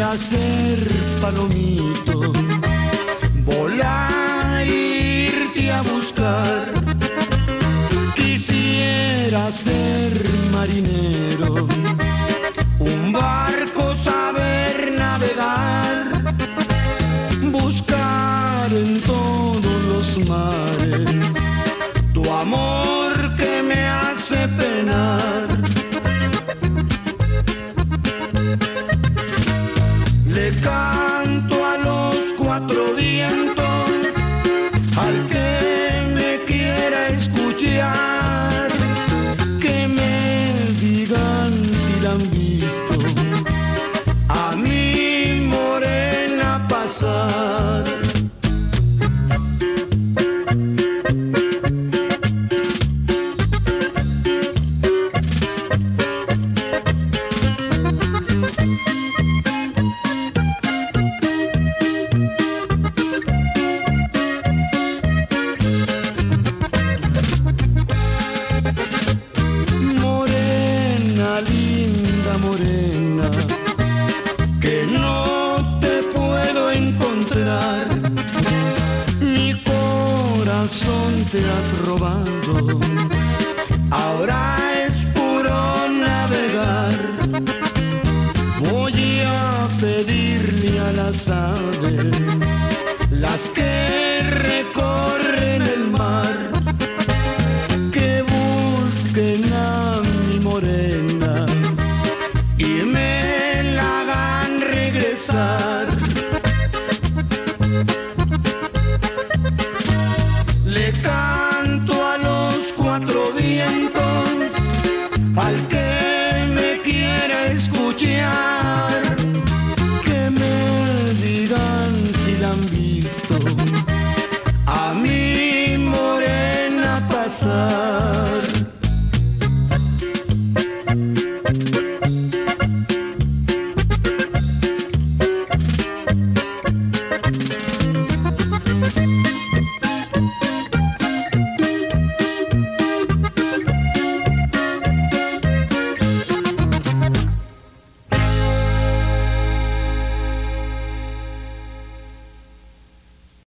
Quisiera ser palomito, volar, irte a buscar. Quisiera ser marinero, un barco saber navegar, buscar en todos los mares tu amor que me hace penar. Le canto a los cuatro vientos, al que me quiera escuchar, que me digan si la han visto a mi morena pasar. Linda morena, que no te puedo encontrar, mi corazón te has robado, ahora es puro navegar. Voy a pedirle a las aves, las que recorren el mar, que busquen a mi morena y me la hagan regresar. Le canto a los cuatro vientos, al que me quiera escuchar,